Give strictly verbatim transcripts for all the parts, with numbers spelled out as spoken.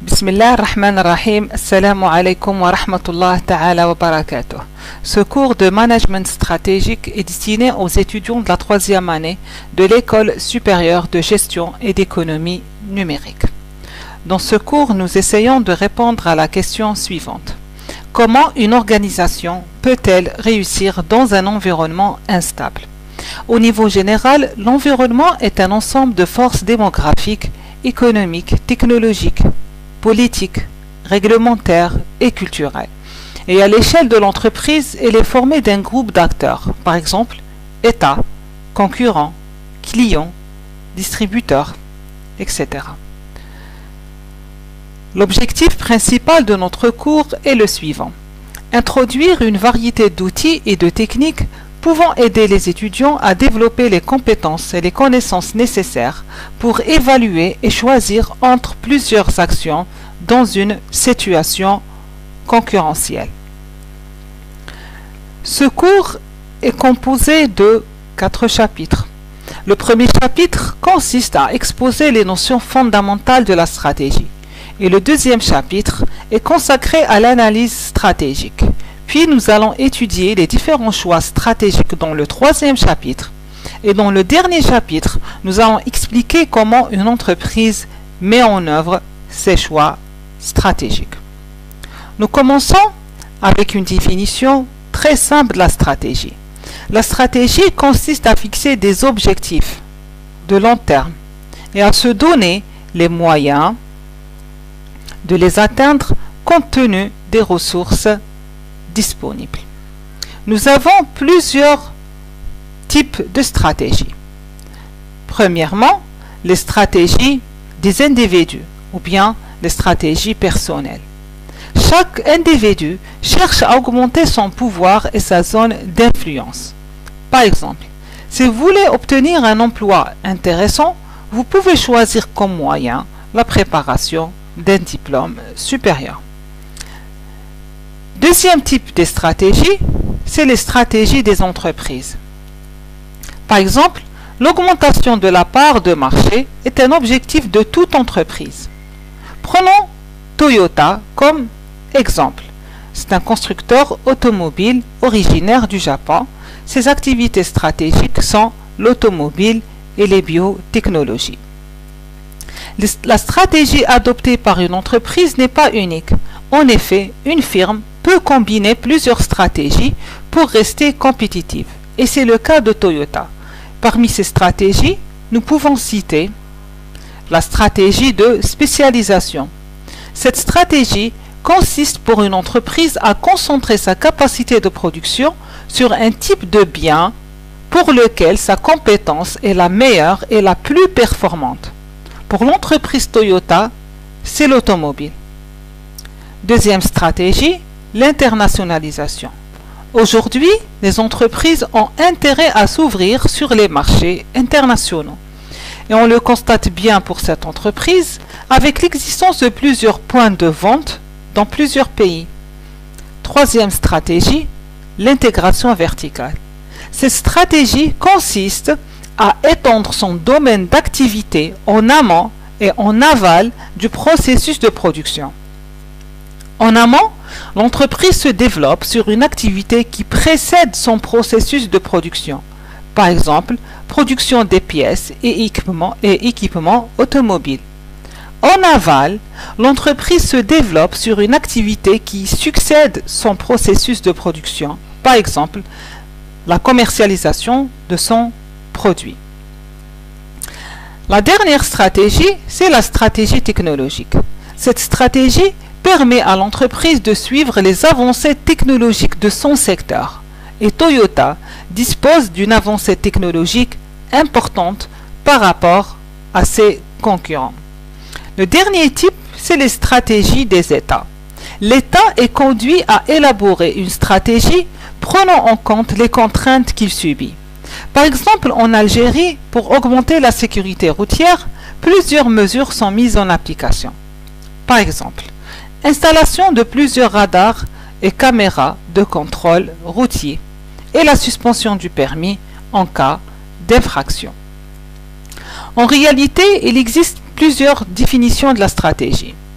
Bismillah ar-Rahman ar-Rahim, Assalamu alaikum wa rahmatullah ta'ala wa barakatuh. Ce cours de management stratégique est destiné aux étudiants de la troisième année de l'école supérieure de gestion et d'économie numérique. Dans ce cours, nous essayons de répondre à la question suivante. Comment une organisation peut-elle réussir dans un environnement instable? Au niveau général, l'environnement est un ensemble de forces démographiques, économiques, technologiques, politiques, réglementaires et culturelles. Et à l'échelle de l'entreprise, elle est formée d'un groupe d'acteurs, par exemple, État, concurrents, clients, distributeurs, et cetera. L'objectif principal de notre cours est le suivant. Introduire une variété d'outils et de techniques pouvant aider les étudiants à développer les compétences et les connaissances nécessaires pour évaluer et choisir entre plusieurs actions dans une situation concurrentielle. Ce cours est composé de quatre chapitres. Le premier chapitre consiste à exposer les notions fondamentales de la stratégie et le deuxième chapitre est consacré à l'analyse stratégique. Puis nous allons étudier les différents choix stratégiques dans le troisième chapitre. Et dans le dernier chapitre, nous allons expliquer comment une entreprise met en œuvre ses choix stratégiques. Nous commençons avec une définition très simple de la stratégie. La stratégie consiste à fixer des objectifs de long terme et à se donner les moyens de les atteindre compte tenu des ressources disponibles. Nous avons plusieurs types de stratégies. Premièrement, les stratégies des individus ou bien les stratégies personnelles. Chaque individu cherche à augmenter son pouvoir et sa zone d'influence. Par exemple, si vous voulez obtenir un emploi intéressant, vous pouvez choisir comme moyen la préparation d'un diplôme supérieur. Deuxième type de stratégie, c'est les stratégies des entreprises. Par exemple, l'augmentation de la part de marché est un objectif de toute entreprise. Prenons Toyota comme exemple. C'est un constructeur automobile originaire du Japon. Ses activités stratégiques sont l'automobile et les biotechnologies. La stratégie adoptée par une entreprise n'est pas unique. En effet, une firme peut combiner plusieurs stratégies pour rester compétitive. Et c'est le cas de Toyota. Parmi ces stratégies, nous pouvons citer la stratégie de spécialisation. Cette stratégie consiste pour une entreprise à concentrer sa capacité de production sur un type de bien pour lequel sa compétence est la meilleure et la plus performante. Pour l'entreprise Toyota, c'est l'automobile. Deuxième stratégie, l'internationalisation. Aujourd'hui, les entreprises ont intérêt à s'ouvrir sur les marchés internationaux. Et on le constate bien pour cette entreprise avec l'existence de plusieurs points de vente dans plusieurs pays. Troisième stratégie, l'intégration verticale. Cette stratégie consiste à étendre son domaine d'activité en amont et en aval du processus de production. En amont, l'entreprise se développe sur une activité qui précède son processus de production. Par exemple, production des pièces et équipements, et équipements automobiles. En aval, l'entreprise se développe sur une activité qui succède son processus de production. Par exemple, la commercialisation de son produit. La dernière stratégie, c'est la stratégie technologique. Cette stratégie permet à l'entreprise de suivre les avancées technologiques de son secteur. Et Toyota dispose d'une avancée technologique importante par rapport à ses concurrents. Le dernier type, c'est les stratégies des États. L'État est conduit à élaborer une stratégie prenant en compte les contraintes qu'il subit. Par exemple, en Algérie, pour augmenter la sécurité routière, plusieurs mesures sont mises en application. Par exemple, installation de plusieurs radars et caméras de contrôle routier et la suspension du permis en cas d'infraction. En réalité, il existe plusieurs définitions de la stratégie.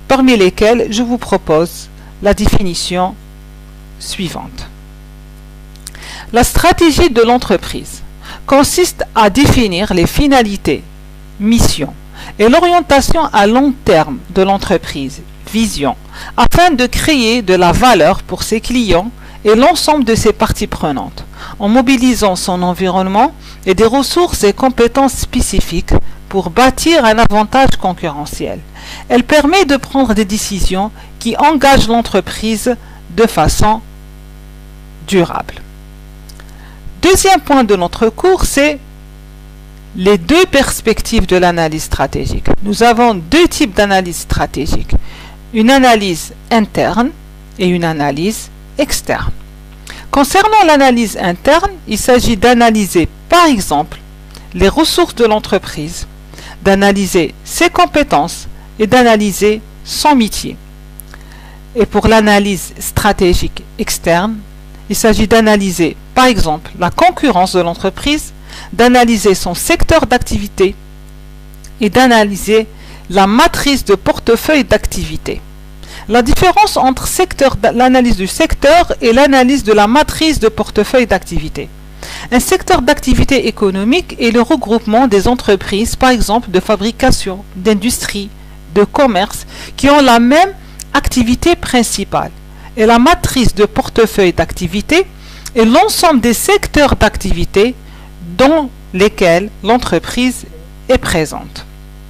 parmi lesquels je vous propose la définition suivante. La stratégie de l'entreprise consiste à définir les finalités, missions et l'orientation à long terme de l'entreprise, vision, afin de créer de la valeur pour ses clients et l'ensemble de ses parties prenantes, en mobilisant son environnement et des ressources et compétences spécifiques pour bâtir un avantage concurrentiel. Elle permet de prendre des décisions qui engagent l'entreprise de façon durable. Deuxième point de notre cours, c'est les deux perspectives de l'analyse stratégique. Nous avons deux types d'analyse stratégique, une analyse interne et une analyse externe. Concernant l'analyse interne, il s'agit d'analyser par exemple les ressources de l'entreprise, d'analyser ses compétences et d'analyser son métier. Et pour l'analyse stratégique externe, il s'agit d'analyser par exemple la concurrence de l'entreprise, d'analyser son secteur d'activité et d'analyser la matrice de portefeuille d'activité. La différence entre l'analyse du secteur et l'analyse de la matrice de portefeuille d'activité. Un secteur d'activité économique est le regroupement des entreprises, par exemple de fabrication, d'industrie, de commerce, qui ont la même activité principale. Et la matrice de portefeuille d'activité est l'ensemble des secteurs d'activité dans lesquels l'entreprise est présente.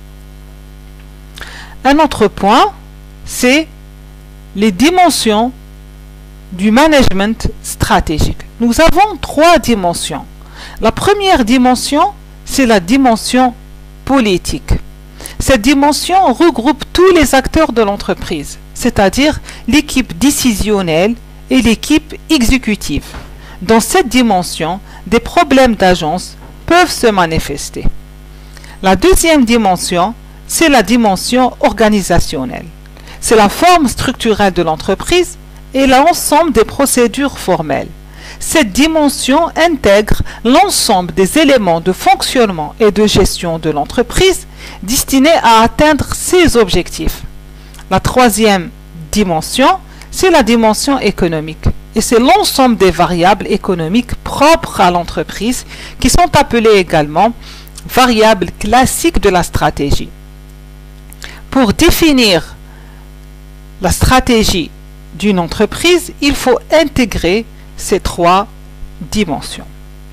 Un autre point, c'est les dimensions du management stratégique. Nous avons trois dimensions. La première dimension, c'est la dimension politique. Cette dimension regroupe tous les acteurs de l'entreprise, c'est-à-dire l'équipe décisionnelle et l'équipe exécutive. Dans cette dimension, des problèmes d'agence peuvent se manifester. La deuxième dimension, c'est la dimension organisationnelle. C'est la forme structurelle de l'entreprise et l'ensemble des procédures formelles. Cette dimension intègre l'ensemble des éléments de fonctionnement et de gestion de l'entreprise destinés à atteindre ses objectifs. La troisième dimension, c'est la dimension économique. Et c'est l'ensemble des variables économiques propres à l'entreprise qui sont appelées également variables classiques de la stratégie. Pour définir la stratégie d'une entreprise, il faut intégrer ces trois dimensions.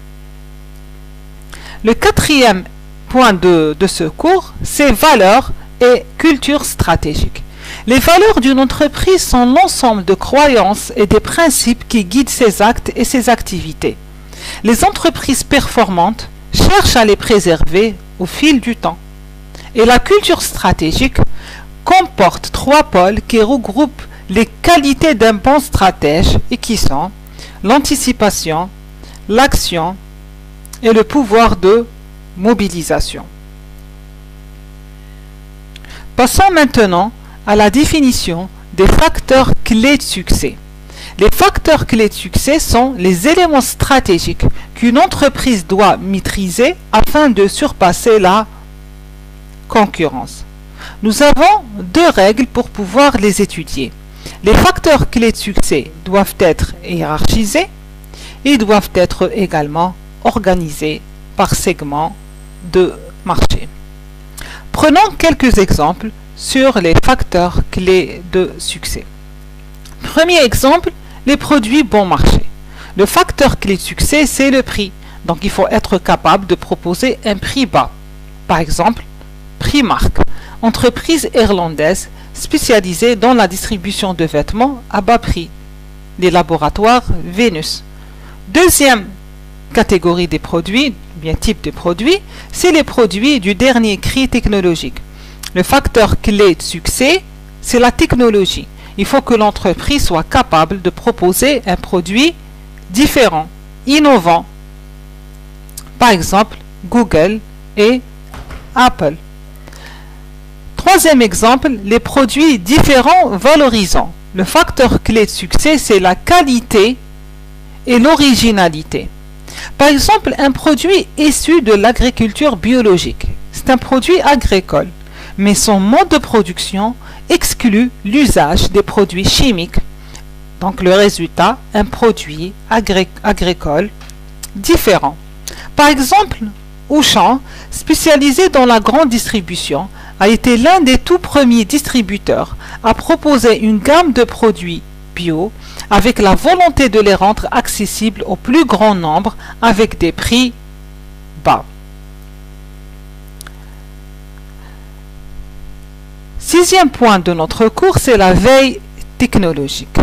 Le quatrième point de, de ce cours, c'est valeurs et culture stratégique. Les valeurs d'une entreprise sont l'ensemble de croyances et des principes qui guident ses actes et ses activités. Les entreprises performantes cherchent à les préserver au fil du temps. Et la culture stratégique comporte trois pôles qui regroupent les qualités d'un bon stratège et qui sont l'anticipation, l'action et le pouvoir de mobilisation. Passons maintenant à la définition des facteurs clés de succès. Les facteurs clés de succès sont les éléments stratégiques qu'une entreprise doit maîtriser afin de surpasser la concurrence. Nous avons deux règles pour pouvoir les étudier. Les facteurs clés de succès doivent être hiérarchisés et doivent être également organisés par segment de marché. Prenons quelques exemples sur les facteurs clés de succès. Premier exemple, les produits bon marché. Le facteur clé de succès, c'est le prix. Donc, il faut être capable de proposer un prix bas. Par exemple, Primark, entreprise irlandaise spécialisée dans la distribution de vêtements à bas prix. Les laboratoires Vénus. Deuxième catégorie des produits, bien type de produits, c'est les produits du dernier cri technologique. Le facteur clé de succès, c'est la technologie. Il faut que l'entreprise soit capable de proposer un produit différent, innovant. Par exemple, Google et Apple. Troisième exemple, les produits différents valorisants. Le facteur clé de succès, c'est la qualité et l'originalité. Par exemple, un produit issu de l'agriculture biologique. C'est un produit agricole. mais son mode de production exclut l'usage des produits chimiques. Donc le résultat, un produit agré agricole différent. Par exemple, Auchan, spécialisé dans la grande distribution, a été l'un des tout premiers distributeurs à proposer une gamme de produits bio avec la volonté de les rendre accessibles au plus grand nombre avec des prix bas. Sixième point de notre cours, c'est la veille technologique.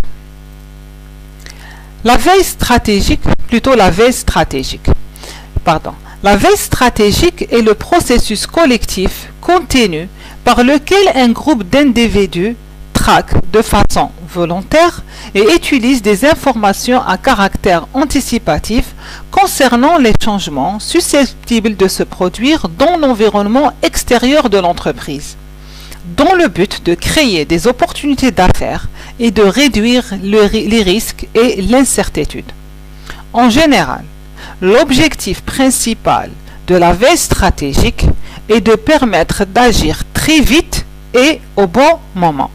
La veille stratégique, plutôt la veille stratégique. Pardon. La veille stratégique est le processus collectif continu par lequel un groupe d'individus traque de façon volontaire et utilise des informations à caractère anticipatif concernant les changements susceptibles de se produire dans l'environnement extérieur de l'entreprise, dans le but de créer des opportunités d'affaires et de réduire le, les risques et l'incertitude. En général, l'objectif principal de la veille stratégique est de permettre d'agir très vite et au bon moment.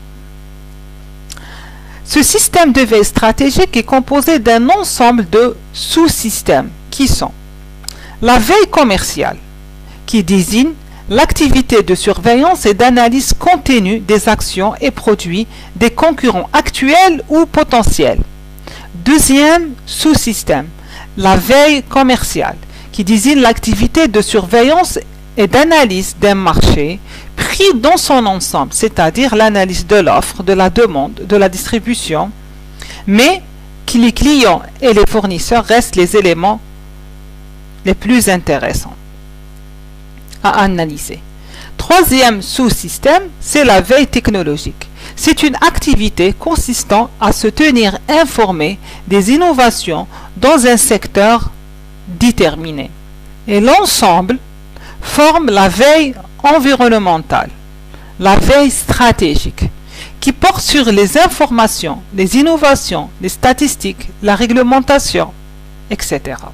Ce système de veille stratégique est composé d'un ensemble de sous-systèmes qui sont la veille commerciale, qui désigne l'activité de surveillance et d'analyse continue des actions et produits des concurrents actuels ou potentiels. Deuxième sous-système, la veille commerciale, qui désigne l'activité de surveillance et d'analyse d'un marché pris dans son ensemble, c'est-à-dire l'analyse de l'offre, de la demande, de la distribution, mais que les clients et les fournisseurs restent les éléments les plus intéressants à analyser. Troisième sous-système, c'est la veille technologique. C'est une activité consistant à se tenir informé des innovations dans un secteur déterminé. Et l'ensemble forme la veille environnementale, la veille stratégique, qui porte sur les informations, les innovations, les statistiques, la réglementation, et cetera.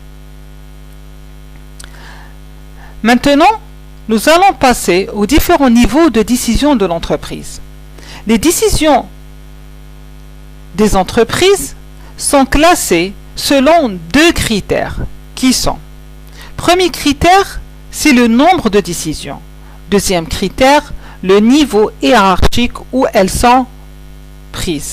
Maintenant, nous allons passer aux différents niveaux de décision de l'entreprise. Les décisions des entreprises sont classées selon deux critères qui sont: premier critère, c'est le nombre de décisions. Deuxième critère, le niveau hiérarchique où elles sont prises.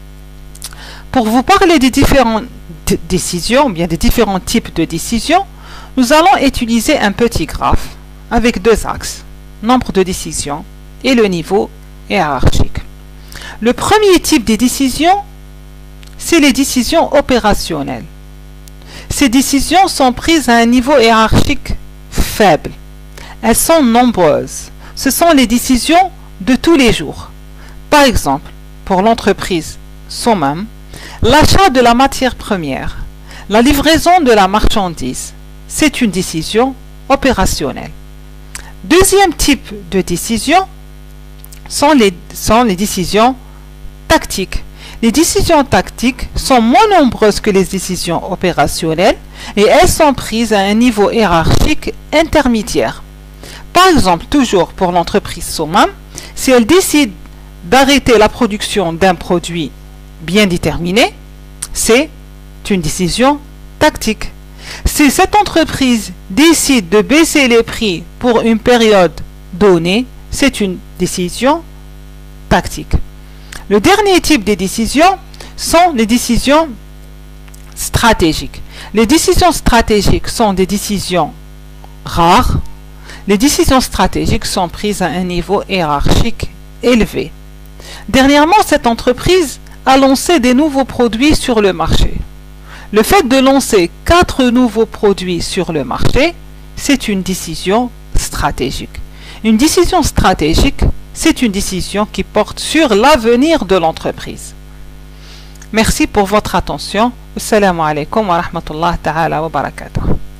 Pour vous parler des différentes décisions, bien des différents types de décisions, nous allons utiliser un petit graphe avec deux axes, nombre de décisions et le niveau hiérarchique. Le premier type de décision, c'est les décisions opérationnelles. Ces décisions sont prises à un niveau hiérarchique faible. Elles sont nombreuses. Ce sont les décisions de tous les jours. Par exemple, pour l'entreprise Somam, l'achat de la matière première, la livraison de la marchandise, c'est une décision opérationnelle. Deuxième type de décision sont les, sont les décisions tactiques. Les décisions tactiques sont moins nombreuses que les décisions opérationnelles et elles sont prises à un niveau hiérarchique intermédiaire. Par exemple, toujours pour l'entreprise Somam, si elle décide d'arrêter la production d'un produit bien déterminé, c'est une décision tactique. Si cette entreprise décide de baisser les prix pour une période donnée, c'est une décision tactique. Le dernier type de décisions sont les décisions stratégiques. Les décisions stratégiques sont des décisions rares. Les décisions stratégiques sont prises à un niveau hiérarchique élevé. Dernièrement, cette entreprise a lancé des nouveaux produits sur le marché. Le fait de lancer quatre nouveaux produits sur le marché, c'est une décision stratégique. Une décision stratégique, c'est une décision qui porte sur l'avenir de l'entreprise. Merci pour votre attention. Assalamu alaikum wa rahmatullahi ta'ala wa barakatuh.